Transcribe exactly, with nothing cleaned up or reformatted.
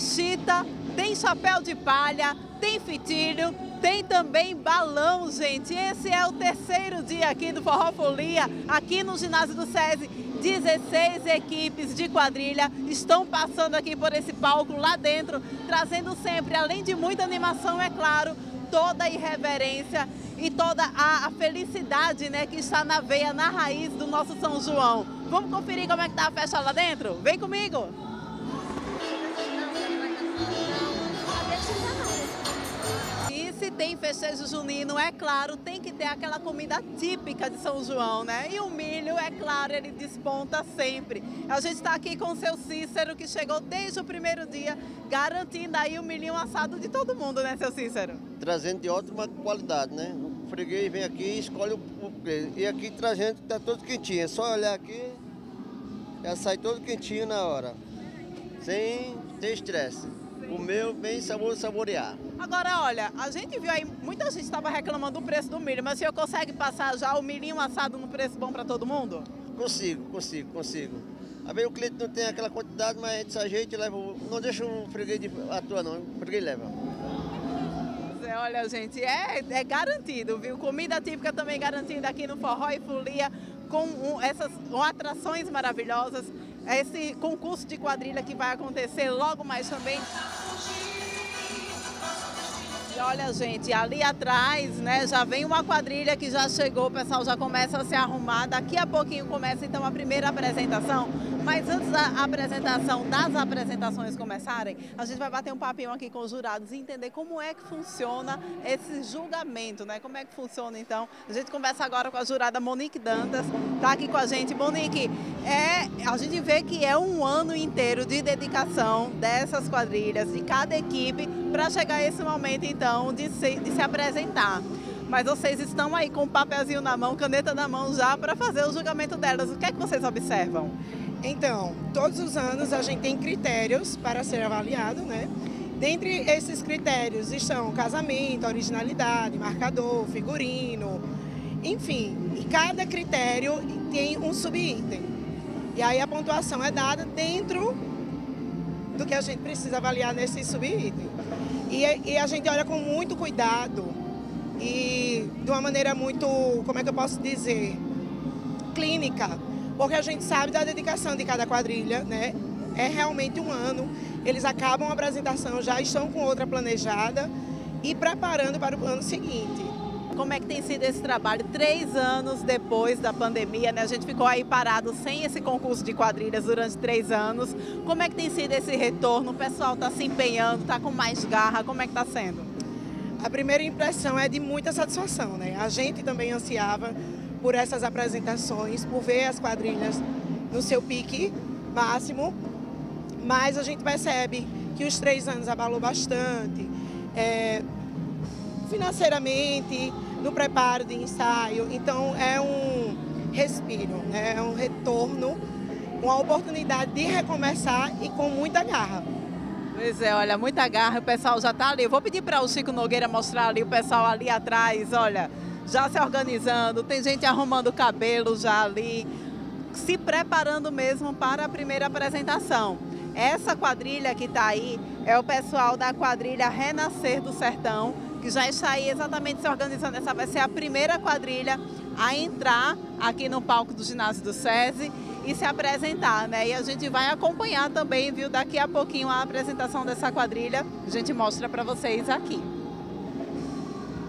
chita, tem chapéu de palha, tem fitilho, tem também balão, gente. Esse é o terceiro dia aqui do Forró Folia, aqui no ginásio do SESI. dezesseis equipes de quadrilha estão passando aqui por esse palco lá dentro, trazendo sempre, além de muita animação, é claro, toda a irreverência e toda a, a felicidade, né, que está na veia, na raiz do nosso São João. Vamos conferir como é que tá a festa lá dentro? Vem comigo! E se tem festejo junino, é claro, tem que ter aquela comida típica de São João, né? E o milho, é claro, ele desponta sempre. A gente está aqui com o seu Cícero, que chegou desde o primeiro dia, garantindo aí o milhinho assado de todo mundo, né, seu Cícero? Trazendo de ótima qualidade, né? O freguês vem aqui e escolhe o, o e aqui trazendo, tá todo quentinho. É só olhar aqui, já sai todo quentinho na hora, sem ter estresse. Comeu bem sabor, saborear. Agora, olha, a gente viu aí, muita gente estava reclamando do preço do milho, mas o senhor consegue passar já o milhinho assado no preço bom para todo mundo? Consigo, consigo, consigo. Às vezes o cliente não tem aquela quantidade, mas a gente, a gente leva, não deixa um freguês de atua não, o freguês leva. Olha, gente, é, é garantido, viu? Comida típica também garantida aqui no Forró e Folia, com um, essas com atrações maravilhosas, esse concurso de quadrilha que vai acontecer logo mais também. E olha, gente, ali atrás, né, já vem uma quadrilha que já chegou, o pessoal já começa a se arrumar. Daqui a pouquinho começa então a primeira apresentação. Mas antes da apresentação, das apresentações começarem, a gente vai bater um papinho aqui com os jurados e entender como é que funciona esse julgamento, né? Como é que funciona então. A gente conversa agora com a jurada Monique Dantas, tá aqui com a gente. Monique, é, a gente vê que é um ano inteiro de dedicação dessas quadrilhas, de cada equipe, para chegar a esse momento então de se, de se apresentar. Mas vocês estão aí com o papelzinho na mão, caneta na mão já para fazer o julgamento delas. O que é que vocês observam? Então, todos os anos a gente tem critérios para ser avaliado, né? Dentre esses critérios estão casamento, originalidade, marcador, figurino, enfim. E cada critério tem um subitem. E aí a pontuação é dada dentro do que a gente precisa avaliar nesse subitem. E, e a gente olha com muito cuidado e de uma maneira muito, como é que eu posso dizer, clínica. Porque a gente sabe da dedicação de cada quadrilha, né? É realmente um ano, eles acabam a apresentação, já estão com outra planejada e preparando para o ano seguinte. Como é que tem sido esse trabalho? Três anos depois da pandemia, né? A gente ficou aí parado sem esse concurso de quadrilhas durante três anos. Como é que tem sido esse retorno? O pessoal está se empenhando, está com mais garra, como é que está sendo? A primeira impressão é de muita satisfação, né? A gente também ansiava por essas apresentações, por ver as quadrilhas no seu pique máximo, mas a gente percebe que os três anos abalou bastante, é, financeiramente, no preparo de ensaio, então é um respiro, né? É um retorno, uma oportunidade de recomeçar e com muita garra. Pois é, olha, muita garra, o pessoal já está ali. Eu vou pedir para o Chico Nogueira mostrar ali o pessoal ali atrás, olha, já se organizando, tem gente arrumando o cabelo já ali, se preparando mesmo para a primeira apresentação. Essa quadrilha que está aí é o pessoal da quadrilha Renascer do Sertão, que já está aí exatamente se organizando. Essa vai ser a primeira quadrilha a entrar aqui no palco do ginásio do SESI e se apresentar, né? E a gente vai acompanhar também, viu, daqui a pouquinho a apresentação dessa quadrilha, a gente mostra para vocês aqui.